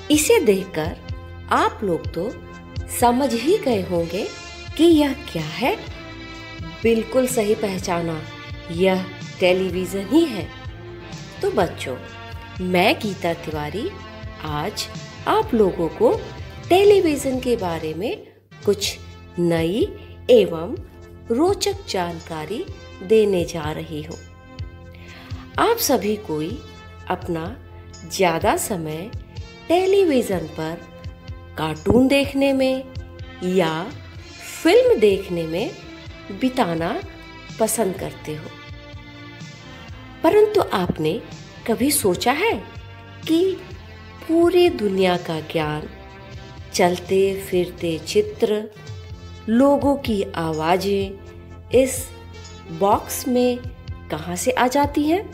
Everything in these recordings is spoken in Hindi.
इसे देखकर आप लोग तो समझ ही गए होंगे कि यह क्या है। बिल्कुल सही पहचाना, यह टेलीविज़न ही है। तो बच्चों, मैं गीता तिवारी आज आप लोगों को टेलीविज़न के बारे में कुछ नई एवं रोचक जानकारी देने जा रही हूँ। आप सभी कोई अपना ज़्यादा समय टेलीविज़न पर कार्टून देखने में या फिल्म देखने में बिताना पसंद करते हो, परंतु आपने कभी सोचा है कि पूरी दुनिया का ज्ञान, चलते फिरते चित्र, लोगों की आवाज़ें इस बॉक्स में कहाँ से आ जाती हैं?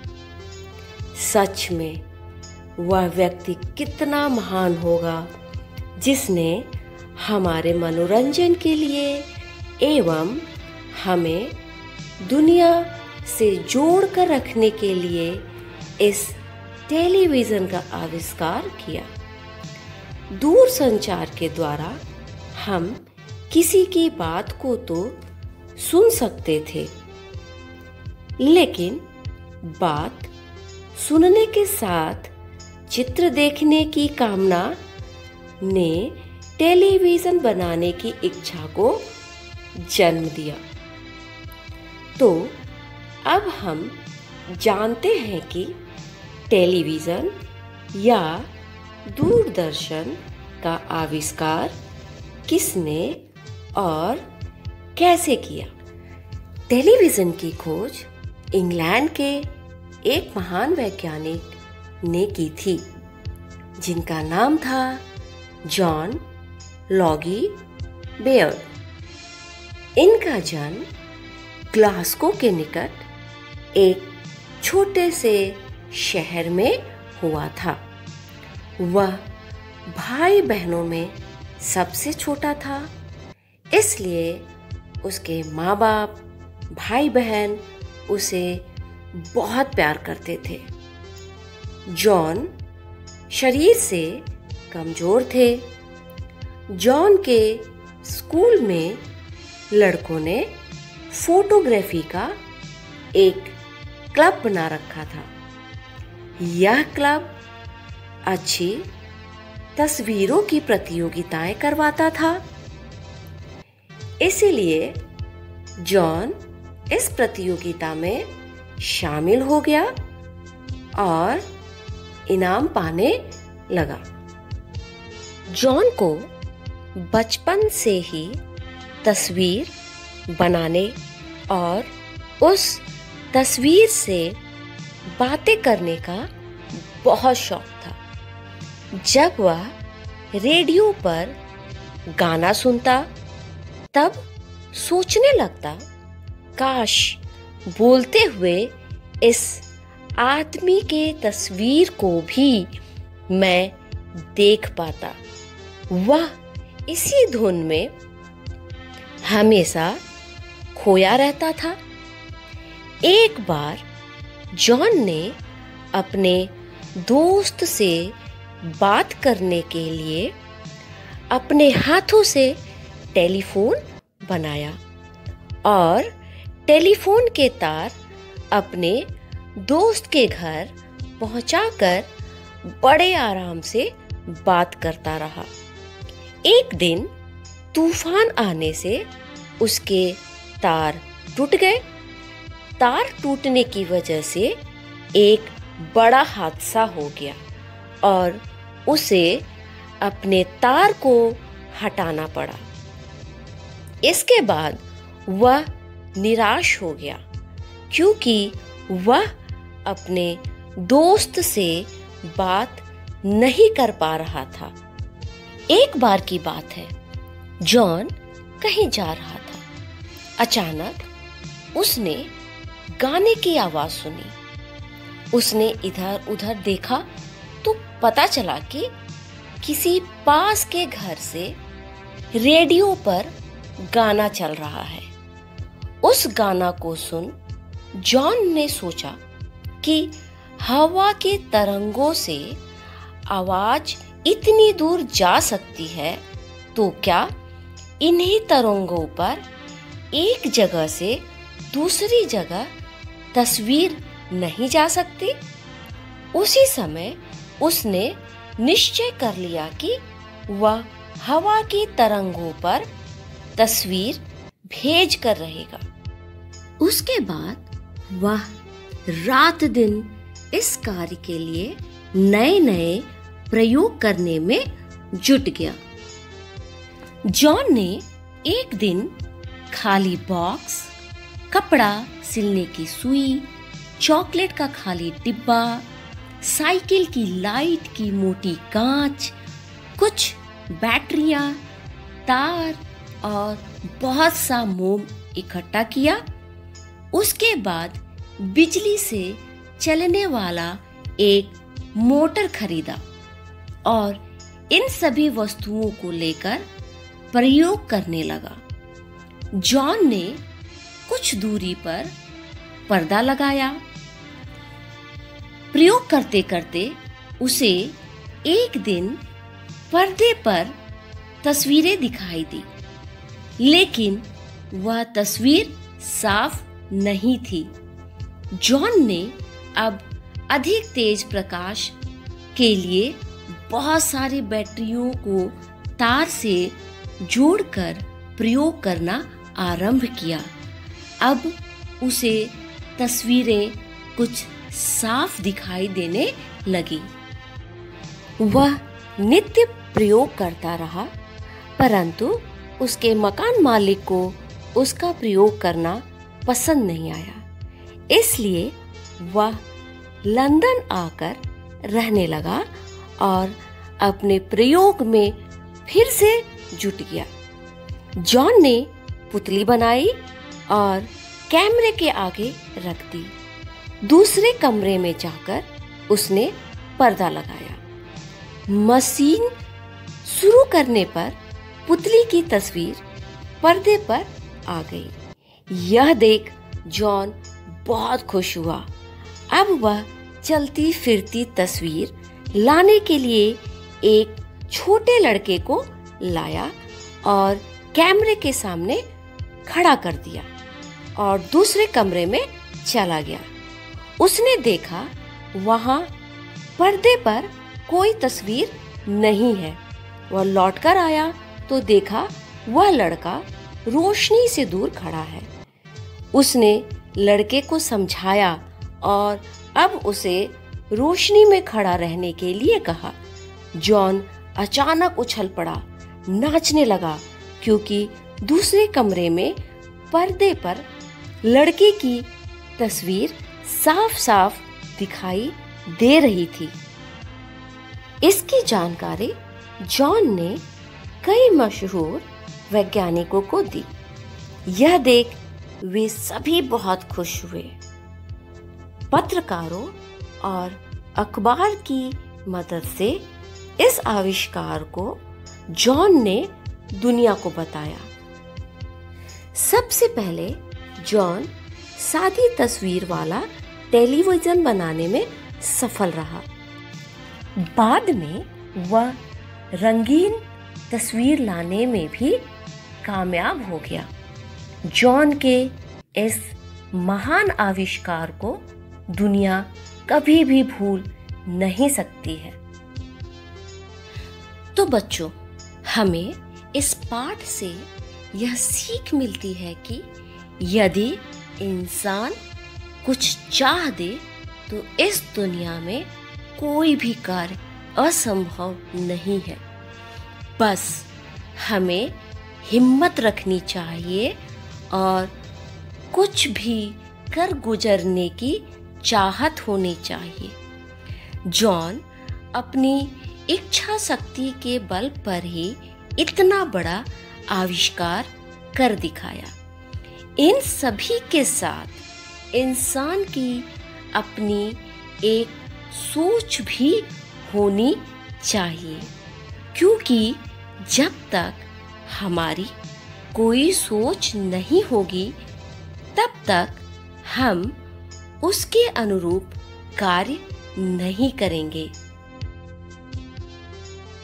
सच में वह व्यक्ति कितना महान होगा जिसने हमारे मनोरंजन के लिए एवं हमें दुनिया से जोड़ कर रखने के लिए इस टेलीविज़न का आविष्कार किया। दूर संचार के द्वारा हम किसी की बात को तो सुन सकते थे, लेकिन बात सुनने के साथ चित्र देखने की कामना ने टेलीविज़न बनाने की इच्छा को जन्म दिया। तो अब हम जानते हैं कि टेलीविज़न या दूरदर्शन का आविष्कार किसने और कैसे किया। टेलीविज़न की खोज इंग्लैंड के एक महान वैज्ञानिक ने की थी, जिनका नाम था जॉन लॉगी बेयर्ड। इनका जन्म ग्लासगो के निकट एक छोटे से शहर में हुआ था। वह भाई बहनों में सबसे छोटा था, इसलिए उसके माँ बाप, भाई बहन उसे बहुत प्यार करते थे। जॉन शरीर से कमज़ोर थे। जॉन के स्कूल में लड़कों ने फोटोग्राफी का एक क्लब बना रखा था। यह क्लब अच्छी तस्वीरों की प्रतियोगिताएं करवाता था, इसीलिए जॉन इस प्रतियोगिता में शामिल हो गया और इनाम पाने लगा। जॉन को बचपन से ही तस्वीर बनाने और उस तस्वीर से बातें करने का बहुत शौक था। जब वह रेडियो पर गाना सुनता, तब सोचने लगता, काश बोलते हुए इस आदमी के तस्वीर को भी मैं देख पाता। वह इसी धुन में हमेशा खोया रहता था। एक बार जॉन ने अपने दोस्त से बात करने के लिए अपने हाथों से टेलीफोन बनाया और टेलीफोन के तार अपने दोस्त के घर पहुंचाकर बड़े आराम से बात करता रहा। एक दिन तूफान आने से उसके तार टूट गए। तार टूटने की वजह से एक बड़ा हादसा हो गया और उसे अपने तार को हटाना पड़ा। इसके बाद वह निराश हो गया, क्योंकि वह अपने दोस्त से बात नहीं कर पा रहा था। एक बार की बात है, जॉन कहीं जा रहा था। अचानक उसने गाने की आवाज सुनी। उसने इधर उधर देखा तो पता चला कि किसी पास के घर से रेडियो पर गाना चल रहा है। उस गाना को सुन जॉन ने सोचा कि हवा के तरंगों से आवाज इतनी दूर जा सकती है तो क्या इन्हीं तरंगों पर एक जगह से दूसरी जगह तस्वीर नहीं जा सकती? उसी समय उसने निश्चय कर लिया कि वह हवा की तरंगों पर तस्वीर भेज कर रहेगा। उसके बाद वह रात दिन इस कार्य के लिए नए नए प्रयोग करने में जुट गया। जॉन ने एक दिन खाली बॉक्स, कपड़ा सिलने की सुई, चॉकलेट का खाली डिब्बा, साइकिल की लाइट की मोटी कांच, कुछ बैटरियां, तार और बहुत सा मोम इकट्ठा किया। उसके बाद बिजली से चलने वाला एक मोटर खरीदा और इन सभी वस्तुओं को लेकर प्रयोग करने लगा। जॉन ने कुछ दूरी पर पर्दा लगाया। प्रयोग करते करते उसे एक दिन पर्दे पर तस्वीरें दिखाई दी, लेकिन वह तस्वीर साफ नहीं थी। जॉन ने अब अधिक तेज प्रकाश के लिए बहुत सारी बैटरियों को तार से जोड़कर प्रयोग करना आरंभ किया। अब उसे तस्वीरें कुछ साफ दिखाई देने लगी। वह नित्य प्रयोग करता रहा, परंतु उसके मकान मालिक को उसका प्रयोग करना पसंद नहीं आया। इसलिए वह लंदन आकर रहने लगा और अपने प्रयोग में फिर से जुट गया। जॉन ने पुतली बनाई और कैमरे के आगे रख दी। दूसरे कमरे में जाकर उसने पर्दा लगाया। मशीन शुरू करने पर पुतली की तस्वीर पर्दे पर आ गई। यह देख जॉन बहुत खुश हुआ। अब वह चलती फिरती तस्वीर लाने के लिए एक छोटे लड़के को लाया और कैमरे के सामने खड़ा कर दिया और दूसरे कमरे में चला गया। उसने देखा वहां पर्दे पर कोई तस्वीर नहीं है। वह लौटकर आया तो देखा वह लड़का रोशनी से दूर खड़ा है। उसने लड़के को समझाया और अब उसे रोशनी में खड़ा रहने के लिए कहा। जॉन अचानक उछल पड़ा, नाचने लगा, क्योंकि दूसरे कमरे में पर्दे पर लड़के की तस्वीर साफ साफ दिखाई दे रही थी। इसकी जानकारी जॉन ने कई मशहूर वैज्ञानिकों को दी। यह देख वे सभी बहुत खुश हुए। पत्रकारों और अखबार की मदद से इस आविष्कार को जॉन ने दुनिया को बताया। सबसे पहले जॉन सादी तस्वीर वाला टेलीविजन बनाने में सफल रहा। बाद में वह रंगीन तस्वीर लाने में भी कामयाब हो गया। जॉन के इस महान आविष्कार को दुनिया कभी भी भूल नहीं सकती है। तो बच्चों, हमें इस पाठ से यह सीख मिलती है कि यदि इंसान कुछ चाह दे तो इस दुनिया में कोई भी कार्य असंभव नहीं है। बस हमें हिम्मत रखनी चाहिए और कुछ भी कर गुजरने की चाहत होनी चाहिए। जॉन अपनी इच्छा शक्ति के बल पर ही इतना बड़ा आविष्कार कर दिखाया। इन सभी के साथ इंसान की अपनी एक सोच भी होनी चाहिए, क्योंकि जब तक हमारी कोई सोच नहीं होगी तब तक हम उसके अनुरूप कार्य नहीं करेंगे।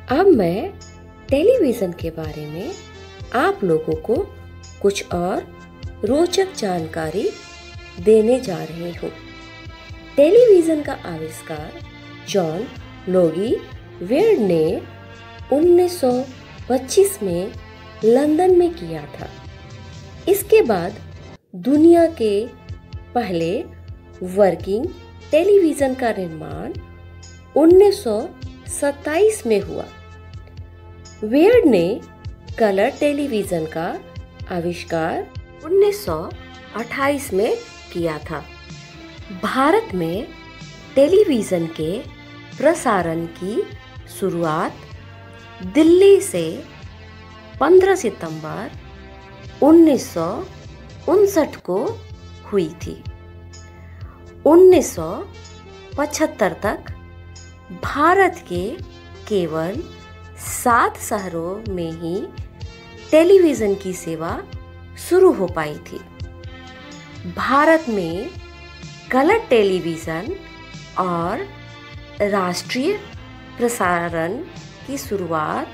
अब मैं टेलीविज़न के बारे में आप लोगों को कुछ और रोचक जानकारी देने जा रही हूँ। टेलीविज़न का आविष्कार जॉन लोगी वेयर ने 1925 में लंदन में किया था। इसके बाद दुनिया के पहले वर्किंग टेलीविज़न का निर्माण 1927 में हुआ। वेयर ने कलर टेलीविज़न का आविष्कार 1928 में किया था। भारत में टेलीविज़न के प्रसारण की शुरुआत दिल्ली से 15 सितंबर 1959 को हुई थी। 1975 तक भारत के केवल 7 शहरों में ही टेलीविज़न की सेवा शुरू हो पाई थी। भारत में कलर टेलीविज़न और राष्ट्रीय प्रसारण की शुरुआत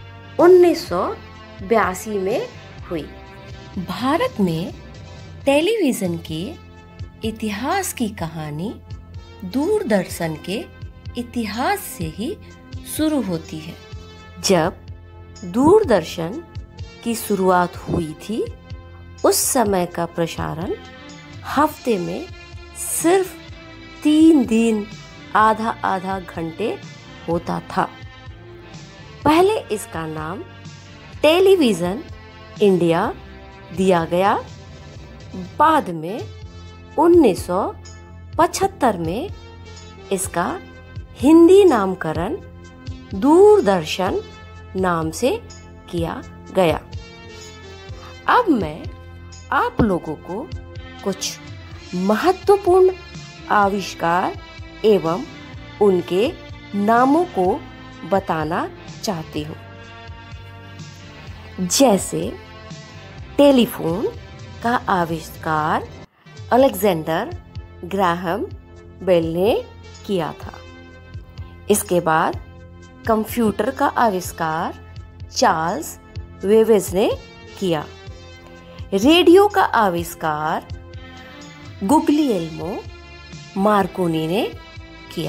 1982 में हुई। भारत में टेलीविज़न के इतिहास की कहानी दूरदर्शन के इतिहास से ही शुरू होती है। जब दूरदर्शन की शुरुआत हुई थी, उस समय का प्रसारण हफ्ते में सिर्फ 3 दिन आधा घंटे होता था। पहले इसका नाम टेलीविज़न इंडिया दिया गया। बाद में 1975 में इसका हिंदी नामकरण दूरदर्शन नाम से किया गया। अब मैं आप लोगों को कुछ महत्वपूर्ण आविष्कार एवं उनके नामों को बताना चाहती हूँ। जैसे टेलीफोन का आविष्कार अलेक्जेंडर ग्राहम बेल ने किया था। इसके बाद कंप्यूटर का आविष्कार चार्ल्स बेबेज ने किया। रेडियो का आविष्कार गुग्लिएल्मो मार्कोनी ने किया।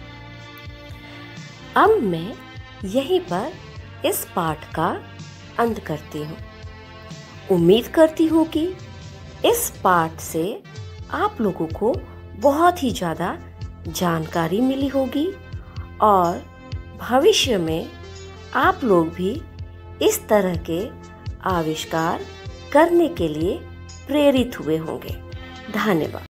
अब मैं यहीं पर इस पाठ का अंत करती हूँ। उम्मीद करती हूँ कि इस पाठ से आप लोगों को बहुत ही ज़्यादा जानकारी मिली होगी और भविष्य में आप लोग भी इस तरह के आविष्कार करने के लिए प्रेरित हुए होंगे। धन्यवाद।